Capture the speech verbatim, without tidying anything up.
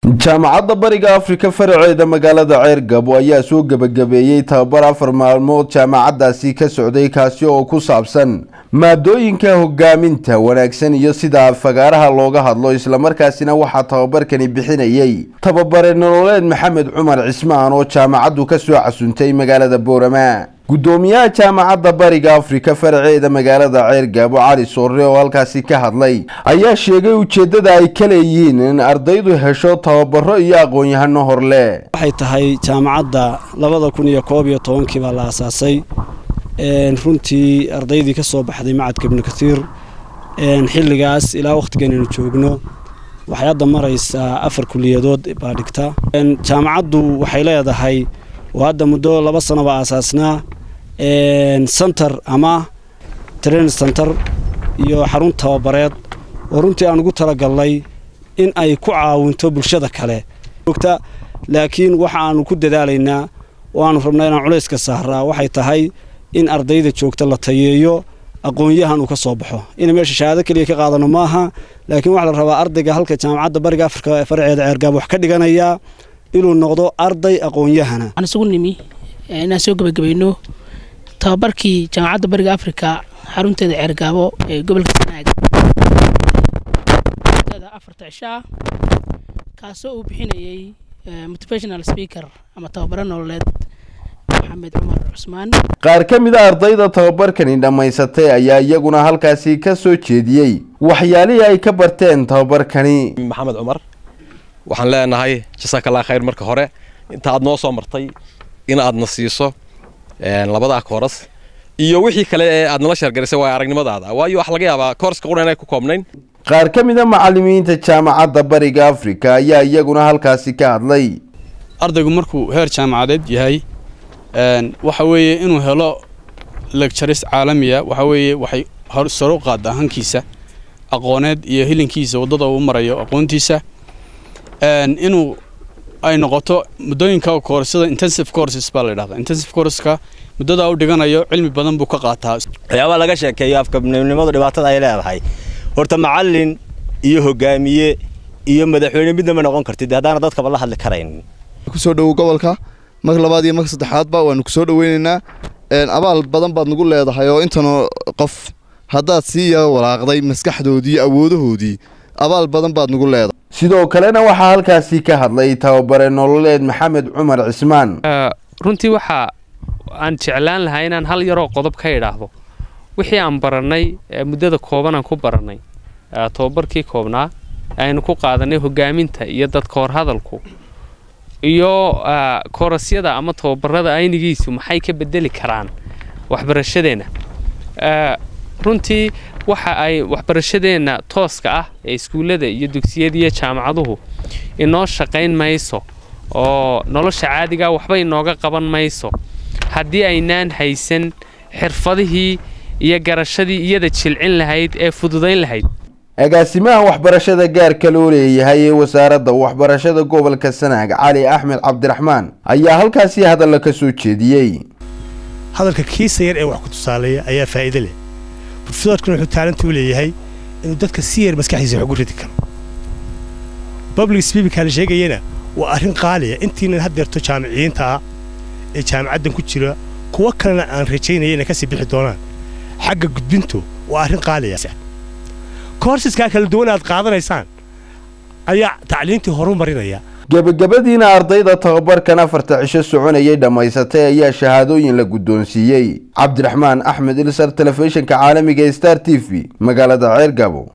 jaamacadda bariga Afrika faraceeda magaalada Ceergabo ayaa soo gabagabeeyay tababar afar maalmood jaamacaddaasi ka socday kaasi oo ku saabsan maadooyinka hogaaminta wanaagsan iyo sida fagaaraha looga hadlo isla markaasina waxa tababarkani bixinayay tababare nololeed Maxamed Cumar Cismaan oo jaamacaddu ka soo casuntay magaalada Boorama gudoomiyaha jaamacadda bariga Afrika faraceeda magaalada Ceergabo Cali Soore oo halkaasi ka hadlay ayaa sheegay ujeedada ay kale yihiin in ardaydu hesho tababaro iyo aqoon-yahano horle waxay tahay jaamacadda labada kun iyo koob iyo toban kii baa la aasaasay een runtii ardaydii ka soo baxday macadka Ibn Kathir een xilligaas ilaa waqtigan aynu joogno waxay hadda maraysaa afar kuliyadood baa dhigta een jaamacaddu waxay leedahay hadda muddo laba sano baa aasaasnaa een center ama training center iyo xarun tababareed oo runtii aan ugu talagalnay in ay ku caawinto bulshada kale ogta laakiin waxa aan ku dadaalaynaa oo aan rabnaa inaan culays ka saaraa waxay tahay in ardayda joogta la tayeeyo aqoon-yahan uu ka soo baxo in meesha shahaado kaliya ka qaadano maaha laakiin waxa la rabaa ardayga halka jaamacadda bariga Afrika faraceeda Ceergabo wax ka dhiganaya inuu noqdo arday aqoon-yahana aan isugu nimi inaan soo gabagabayno tababarkii jaamacadda bariga Afrika xarunteeda Ceergabo ee gobolka Sanaag afarta cishaa kaasoo uu bixinayay motivational speaker ama tababare nololeed Maxamed Cumar Cismaan qaar ka mid ah ardayda tababarkani dhamaysatay ayaa iyaguna halkaasi ka soo jeediyay waxyaalihii ay ka barteen tababarkani Maxamed Cumar waxaan leenahay jazakallahu khayr marka hore inta aad noo soo martay in aad nasiiso een labada kooras iyo wixii kale ee aad nala shargarisay waa aragnimadaada waayo wax laga yaabaa kooraska quraan ay ku koobnayn qaar ka mid ah macallimiinta jaamacadda bariga Afrika ayaa iyaguna halkaasi ka hadlay ardaygu markuu heer jaamacadeed yahay een waxa weeye inuu helo lectures caalamiya waxa weeye waxay hor soo qaad ahankiisa aqooneed iyo hilinkiisa wadada uu marayo aqoontiisa een inuu ay noqoto muddooyinka koorsada intensive courses baa la yiraahdaa intensive courseska muddada uu dhiganayo cilmi badan buu ka qaataa waxyaabo laga sheekeeyo afkabnimada dhibaatada ay leedahay horta macallin iyo hogaamiye iyo madaxweyne midna noqon kartid hadaan dadka la hadli karayn ku soo dhaw gobolka marka labaad iyo marka saddexaad baa waan ku soo dhaweynaynaa een abaal badan baad nagu leedahay oo intan qof hadaad si yar walaaqday maskaxdoodii awoodahoodii abaal badan baad nagu leedahay sidoo kalena waxa halkaasi ka hadlay tababare nololeed Maxamed Cumar Cismaan runtii waxa aan jeclaan lahaa inaan hal yar oo qodob ka idhaahdo wixii aan baranay muddada kooban aan ku baranay tababarkii koobnaa aynu ku qaadanay hogaaminta iyo dadka hor hadalku iyo koorasyada ama tababarada aynigiisu maxay ka bedeli karaan waxbarashadeena runtii waxa ay waxbarashadeena tooska ah ee iskuulada iyo dugsiyada iyo jaamacaduhu inoo shaqayn mayso oo nolosha caadiga waxba inooga qaban mayso haddii aynaan haysan xirfadihii iyo garashadii iyada jilcin lahayd ee fududayn lahayd agaasimaha waxbarashada gaarka loo leeyahay ee wasaaradda waxbarashada gobolka Sanaag Cali Axmed Cabdiraxmaan ayaa halkaasi hadal ka soo jeediyay hadalka kiisa yar ee wax ku tusaaleeya ayaa faa'iido leh professorku wuxuu talent u leeyahay inuu dadka si yar maskaxiisa wax ugu ridi karo public speaking kale sheegayna waa arrin qaali ah intiina hadeerto jaamiciyiinta ee jaamacaddan ku jira kuwa kalena aan rajaynayna ka sii bixi doonaan xagga gudbintu waa arrin qaali ah courseska kala duwan aad qaadanaysaan ayaa tacliintii horumarinaya gabagabadiina ardayda tababarkan afarta cisho soconayay dhamaysatay ayaa shahaadooyin la guddoonsiiyay Cabdiraxmaan Axmed Ilsar telefishinka caalamiga Star T V magaalada Ceergabo.